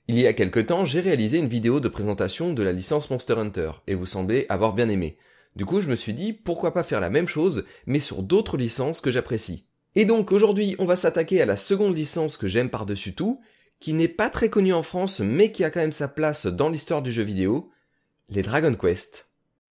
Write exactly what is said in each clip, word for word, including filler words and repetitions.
Il y a quelque temps, j'ai réalisé une vidéo de présentation de la licence Monster Hunter, et vous semblez avoir bien aimé. Du coup, je me suis dit, pourquoi pas faire la même chose, mais sur d'autres licences que j'apprécie. Et donc, aujourd'hui, on va s'attaquer à la seconde licence que j'aime par-dessus tout, qui n'est pas très connue en France, mais qui a quand même sa place dans l'histoire du jeu vidéo, les Dragon Quest.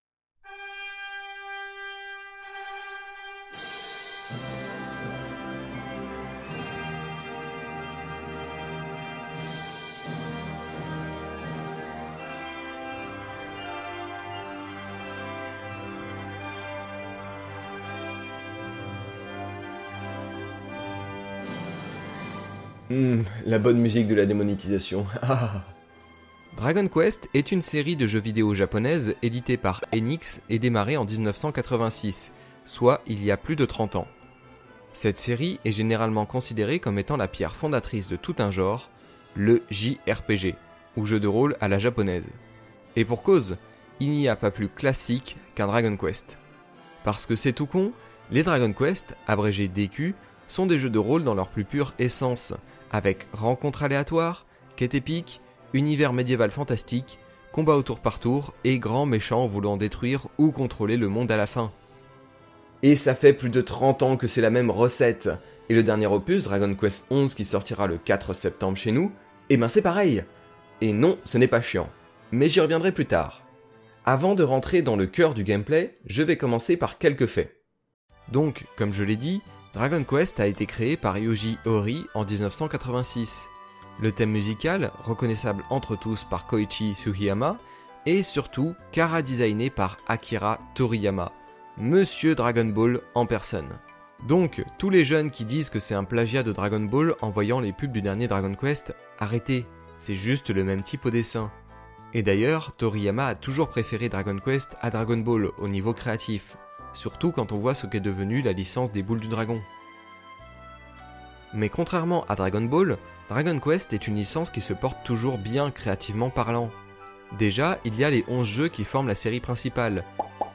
Hmm, la bonne musique de la démonétisation. Dragon Quest est une série de jeux vidéo japonaise éditée par Enix et démarrée en dix-neuf cent quatre-vingt-six, soit il y a plus de trente ans. Cette série est généralement considérée comme étant la pierre fondatrice de tout un genre, le J R P G, ou jeu de rôle à la japonaise. Et pour cause, il n'y a pas plus classique qu'un Dragon Quest. Parce que c'est tout con, les Dragon Quest, abrégés D Q, sont des jeux de rôle dans leur plus pure essence, avec rencontres aléatoires, quêtes épiques, univers médiéval fantastique, combats au tour par tour et grands méchants voulant détruire ou contrôler le monde à la fin. Et ça fait plus de trente ans que c'est la même recette, et le dernier opus, Dragon Quest onze qui sortira le quatre septembre chez nous, eh ben c'est pareil. Et non, ce n'est pas chiant, mais j'y reviendrai plus tard. Avant de rentrer dans le cœur du gameplay, je vais commencer par quelques faits. Donc, comme je l'ai dit, Dragon Quest a été créé par Yoji Horii en dix-neuf cent quatre-vingt-six. Le thème musical, reconnaissable entre tous par Koichi Sugiyama, est surtout chara-designé par Akira Toriyama, Monsieur Dragon Ball en personne. Donc, tous les jeunes qui disent que c'est un plagiat de Dragon Ball en voyant les pubs du dernier Dragon Quest, arrêtez, c'est juste le même type au dessin. Et d'ailleurs, Toriyama a toujours préféré Dragon Quest à Dragon Ball au niveau créatif, surtout quand on voit ce qu'est devenue la licence des boules du dragon. Mais contrairement à Dragon Ball, Dragon Quest est une licence qui se porte toujours bien créativement parlant. Déjà, il y a les onze jeux qui forment la série principale,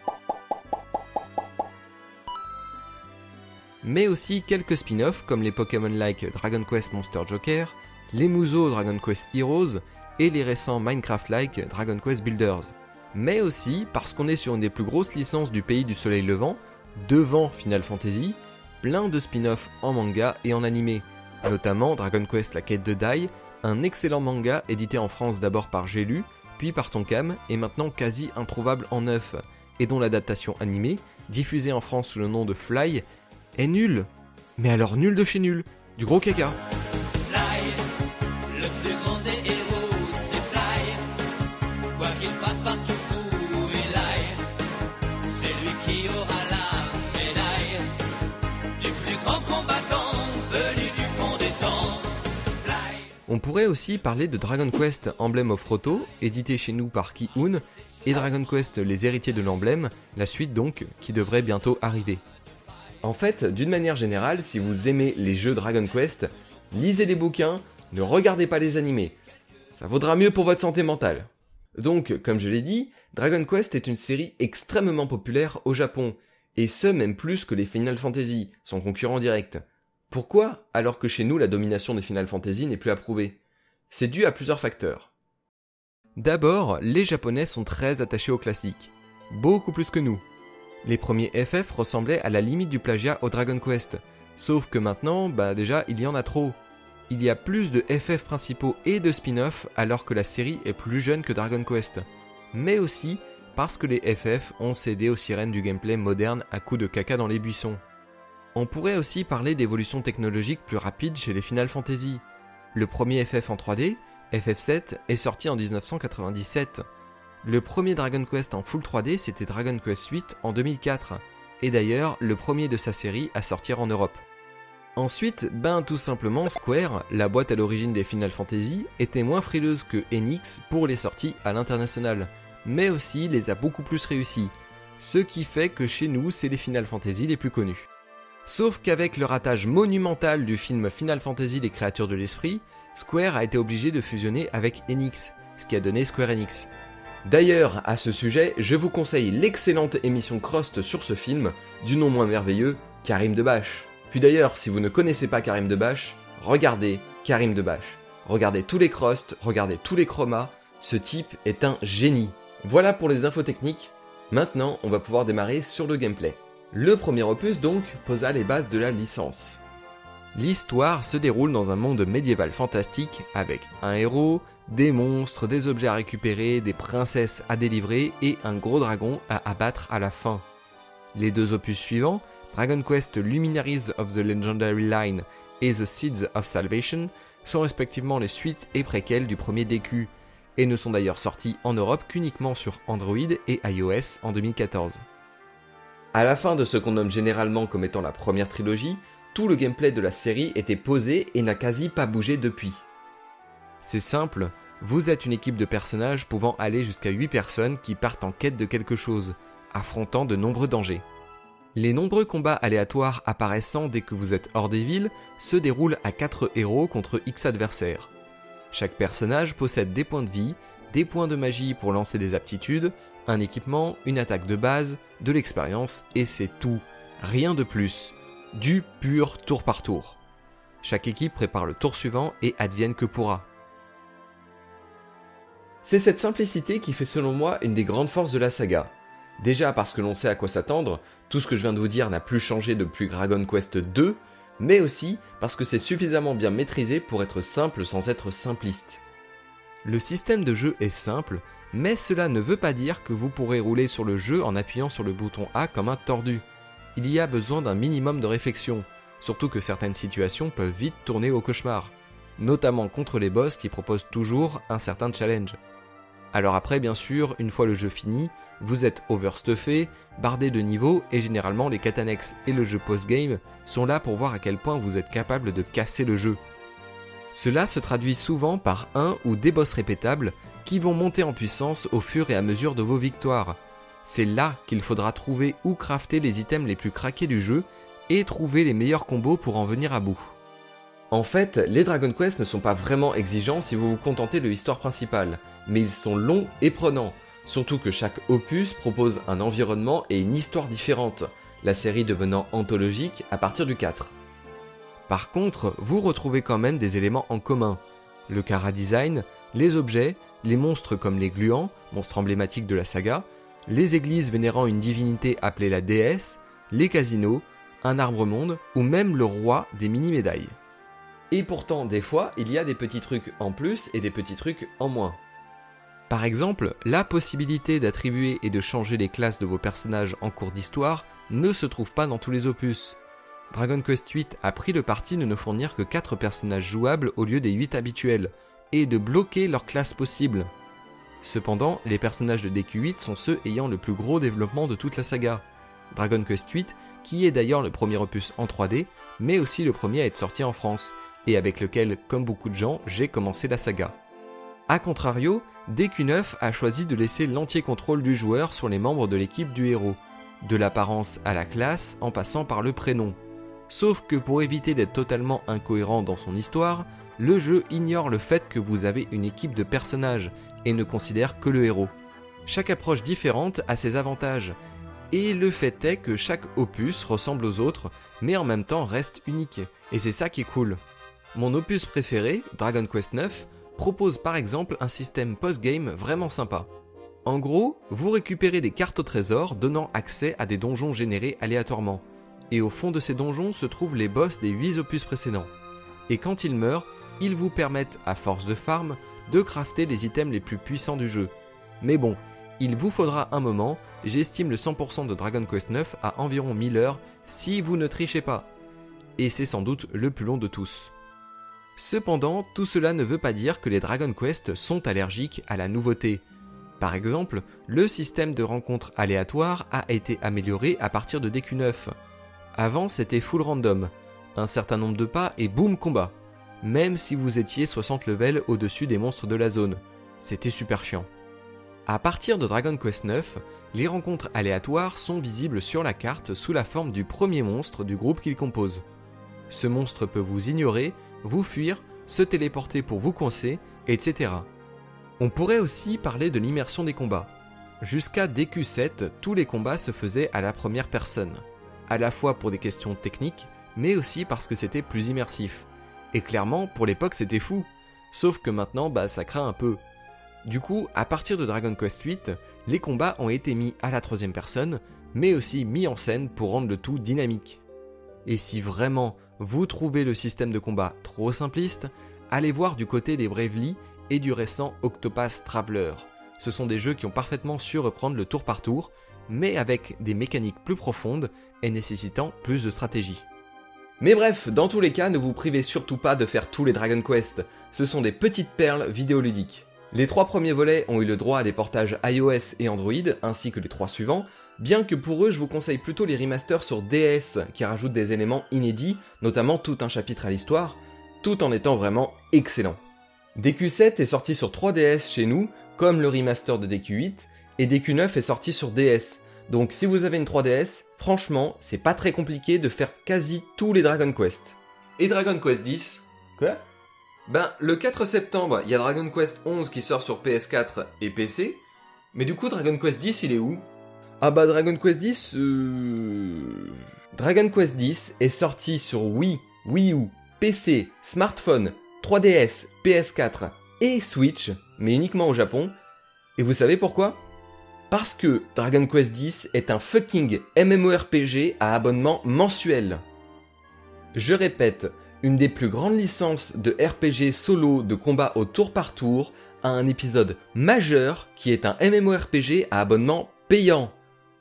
mais aussi quelques spin-offs comme les Pokémon-like Dragon Quest Monster Joker, les Musou Dragon Quest Heroes et les récents Minecraft-like Dragon Quest Builders. Mais aussi parce qu'on est sur une des plus grosses licences du pays du soleil levant, devant Final Fantasy, plein de spin-offs en manga et en animé, notamment Dragon Quest La Quête de Dai, un excellent manga édité en France d'abord par J'ai lu, puis par Tonkam, et maintenant quasi introuvable en neuf, et dont l'adaptation animée, diffusée en France sous le nom de Fly, est nulle. Mais alors nul de chez nul, du gros caca. On pourrait aussi parler de Dragon Quest Emblem of Roto, édité chez nous par Ki-Un, et Dragon Quest Les Héritiers de l'Emblème, la suite donc, qui devrait bientôt arriver. En fait, d'une manière générale, si vous aimez les jeux Dragon Quest, lisez les bouquins, ne regardez pas les animés. Ça vaudra mieux pour votre santé mentale. Donc, comme je l'ai dit, Dragon Quest est une série extrêmement populaire au Japon, et ce même plus que les Final Fantasy, son concurrent direct. Pourquoi, alors que chez nous la domination des Final Fantasy n'est plus approuvée? C'est dû à plusieurs facteurs. D'abord, les Japonais sont très attachés aux classiques, beaucoup plus que nous. Les premiers F F ressemblaient à la limite du plagiat au Dragon Quest, sauf que maintenant, bah déjà il y en a trop. Il y a plus de F F principaux et de spin-off alors que la série est plus jeune que Dragon Quest, mais aussi parce que les F F ont cédé aux sirènes du gameplay moderne à coups de caca dans les buissons. On pourrait aussi parler d'évolutions technologiques plus rapides chez les Final Fantasy. Le premier F F en trois D, F F sept, est sorti en dix-neuf cent quatre-vingt-dix-sept. Le premier Dragon Quest en full trois D, c'était Dragon Quest huit en deux mille quatre, et d'ailleurs le premier de sa série à sortir en Europe. Ensuite, ben tout simplement Square, la boîte à l'origine des Final Fantasy, était moins frileuse que Enix pour les sorties à l'international, mais aussi les a beaucoup plus réussies, ce qui fait que chez nous c'est les Final Fantasy les plus connus. Sauf qu'avec le ratage monumental du film Final Fantasy Les Créatures de l'Esprit, Square a été obligé de fusionner avec Enix, ce qui a donné Square Enix. D'ailleurs, à ce sujet, je vous conseille l'excellente émission Crost sur ce film, du non moins merveilleux, Karim Debache. Puis d'ailleurs, si vous ne connaissez pas Karim Debache, regardez Karim Debache. Regardez tous les crusts, regardez tous les chromas, ce type est un génie. Voilà pour les infos techniques. Maintenant, on va pouvoir démarrer sur le gameplay. Le premier opus donc posa les bases de la licence. L'histoire se déroule dans un monde médiéval fantastique avec un héros, des monstres, des objets à récupérer, des princesses à délivrer et un gros dragon à abattre à la fin. Les deux opus suivants, Dragon Quest Luminaries of the Legendary Line et The Seeds of Salvation, sont respectivement les suites et préquels du premier D Q, et ne sont d'ailleurs sortis en Europe qu'uniquement sur Android et iOS en deux mille quatorze. À la fin de ce qu'on nomme généralement comme étant la première trilogie, tout le gameplay de la série était posé et n'a quasi pas bougé depuis. C'est simple, vous êtes une équipe de personnages pouvant aller jusqu'à huit personnes qui partent en quête de quelque chose, affrontant de nombreux dangers. Les nombreux combats aléatoires apparaissant dès que vous êtes hors des villes se déroulent à quatre héros contre X adversaires. Chaque personnage possède des points de vie, des points de magie pour lancer des aptitudes, un équipement, une attaque de base, de l'expérience et c'est tout, rien de plus. Du pur tour par tour. Chaque équipe prépare le tour suivant et advienne que pourra. C'est cette simplicité qui fait selon moi une des grandes forces de la saga. Déjà parce que l'on sait à quoi s'attendre, tout ce que je viens de vous dire n'a plus changé depuis Dragon Quest deux, mais aussi parce que c'est suffisamment bien maîtrisé pour être simple sans être simpliste. Le système de jeu est simple, mais cela ne veut pas dire que vous pourrez rouler sur le jeu en appuyant sur le bouton A comme un tordu. Il y a besoin d'un minimum de réflexion, surtout que certaines situations peuvent vite tourner au cauchemar, notamment contre les boss qui proposent toujours un certain challenge. Alors après, bien sûr, une fois le jeu fini, vous êtes overstuffé, bardé de niveaux et généralement les quêtes annexes et le jeu post-game sont là pour voir à quel point vous êtes capable de casser le jeu. Cela se traduit souvent par un ou des boss répétables qui vont monter en puissance au fur et à mesure de vos victoires. C'est là qu'il faudra trouver ou crafter les items les plus craqués du jeu et trouver les meilleurs combos pour en venir à bout. En fait, les Dragon Quest ne sont pas vraiment exigeants si vous vous contentez de l'histoire principale, mais ils sont longs et prenants, surtout que chaque opus propose un environnement et une histoire différente, la série devenant anthologique à partir du quatre. Par contre, vous retrouvez quand même des éléments en commun, le chara-design, les objets, les monstres comme les gluants, monstres emblématiques de la saga, les églises vénérant une divinité appelée la déesse, les casinos, un arbre-monde ou même le roi des mini-médailles. Et pourtant, des fois, il y a des petits trucs en plus et des petits trucs en moins. Par exemple, la possibilité d'attribuer et de changer les classes de vos personnages en cours d'histoire ne se trouve pas dans tous les opus. Dragon Quest huit a pris le parti de ne fournir que quatre personnages jouables au lieu des huit habituels, et de bloquer leur classe possible. Cependant, les personnages de D Q huit sont ceux ayant le plus gros développement de toute la saga. Dragon Quest huit, qui est d'ailleurs le premier opus en trois D, mais aussi le premier à être sorti en France, et avec lequel, comme beaucoup de gens, j'ai commencé la saga. A contrario, D Q neuf a choisi de laisser l'entier contrôle du joueur sur les membres de l'équipe du héros, de l'apparence à la classe en passant par le prénom. Sauf que pour éviter d'être totalement incohérent dans son histoire, le jeu ignore le fait que vous avez une équipe de personnages et ne considère que le héros. Chaque approche différente a ses avantages, et le fait est que chaque opus ressemble aux autres, mais en même temps reste unique, et c'est ça qui est cool. Mon opus préféré, Dragon Quest neuf, propose par exemple un système post-game vraiment sympa. En gros, vous récupérez des cartes au trésor donnant accès à des donjons générés aléatoirement, et au fond de ces donjons se trouvent les boss des huit opus précédents. Et quand ils meurent, ils vous permettent, à force de farm, de crafter les items les plus puissants du jeu. Mais bon, il vous faudra un moment, j'estime le cent pour cent de Dragon Quest neuf à environ mille heures si vous ne trichez pas. Et c'est sans doute le plus long de tous. Cependant, tout cela ne veut pas dire que les Dragon Quest sont allergiques à la nouveauté. Par exemple, le système de rencontres aléatoires a été amélioré à partir de D Q neuf. Avant, c'était full random, un certain nombre de pas et boum combat, même si vous étiez soixante levels au-dessus des monstres de la zone. C'était super chiant. À partir de Dragon Quest neuf, les rencontres aléatoires sont visibles sur la carte sous la forme du premier monstre du groupe qu'il compose. Ce monstre peut vous ignorer, vous fuir, se téléporter pour vous coincer, et cetera. On pourrait aussi parler de l'immersion des combats. Jusqu'à D Q sept, tous les combats se faisaient à la première personne, à la fois pour des questions techniques, mais aussi parce que c'était plus immersif. Et clairement, pour l'époque, c'était fou. sauf que maintenant bah ça craint un peu. Du coup, à partir de Dragon Quest huit, les combats ont été mis à la troisième personne, mais aussi mis en scène pour rendre le tout dynamique. Et si vraiment vous trouvez le système de combat trop simpliste, allez voir du côté des Bravely et du récent Octopath Traveler. Ce sont des jeux qui ont parfaitement su reprendre le tour par tour, mais avec des mécaniques plus profondes et nécessitant plus de stratégie. Mais bref, dans tous les cas, ne vous privez surtout pas de faire tous les Dragon Quest, ce sont des petites perles vidéoludiques. Les trois premiers volets ont eu le droit à des portages iOS et Android, ainsi que les trois suivants, bien que pour eux je vous conseille plutôt les remasters sur D S, qui rajoutent des éléments inédits, notamment tout un chapitre à l'histoire, tout en étant vraiment excellent. D Q sept est sorti sur trois D S chez nous, comme le remaster de D Q huit, et D Q neuf est sorti sur D S, donc si vous avez une trois D S, franchement, c'est pas très compliqué de faire quasi tous les Dragon Quest. Et Dragon Quest dix? Quoi? Ben, le quatre septembre, il y a Dragon Quest onze qui sort sur P S quatre et P C, mais du coup Dragon Quest dix il est où? Ah bah Dragon Quest dix, euh... Dragon Quest dix est sorti sur Wii, Wii U, P C, smartphone, trois D S, P S quatre et Switch, mais uniquement au Japon. Et vous savez pourquoi? Parce que Dragon Quest dix est un fucking MMORPG à abonnement mensuel. Je répète, une des plus grandes licences de R P G solo de combat au tour par tour a un épisode majeur qui est un MMORPG à abonnement payant.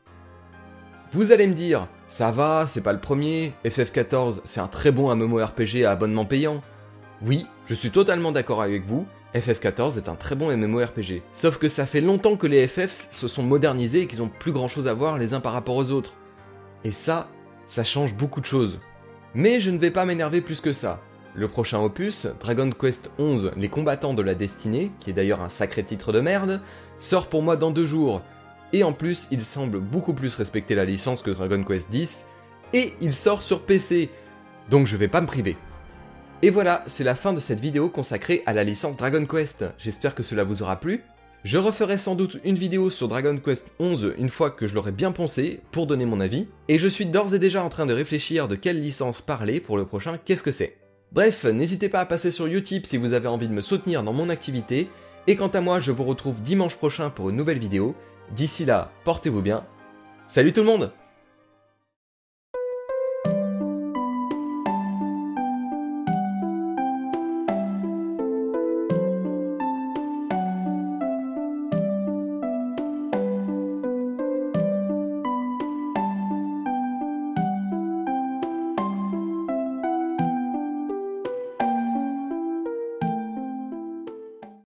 Vous allez me dire, ça va, c'est pas le premier, F F quatorze c'est un très bon MMORPG à abonnement payant. Oui, je suis totalement d'accord avec vous, F F quatorze est un très bon MMORPG. Sauf que ça fait longtemps que les F F se sont modernisés et qu'ils ont plus grand chose à voir les uns par rapport aux autres. Et ça, ça change beaucoup de choses. Mais je ne vais pas m'énerver plus que ça. Le prochain opus, Dragon Quest onze, Les Combattants de la Destinée, qui est d'ailleurs un sacré titre de merde, sort pour moi dans deux jours. Et en plus, il semble beaucoup plus respecter la licence que Dragon Quest dix, et il sort sur P C, donc je vais pas me priver. Et voilà, c'est la fin de cette vidéo consacrée à la licence Dragon Quest, j'espère que cela vous aura plu. Je referai sans doute une vidéo sur Dragon Quest onze une fois que je l'aurai bien poncé, pour donner mon avis, et je suis d'ores et déjà en train de réfléchir de quelle licence parler pour le prochain Qu'est-ce que c'est. Bref, n'hésitez pas à passer sur Utip si vous avez envie de me soutenir dans mon activité, et quant à moi, je vous retrouve dimanche prochain pour une nouvelle vidéo. D'ici là, portez-vous bien. Salut tout le monde!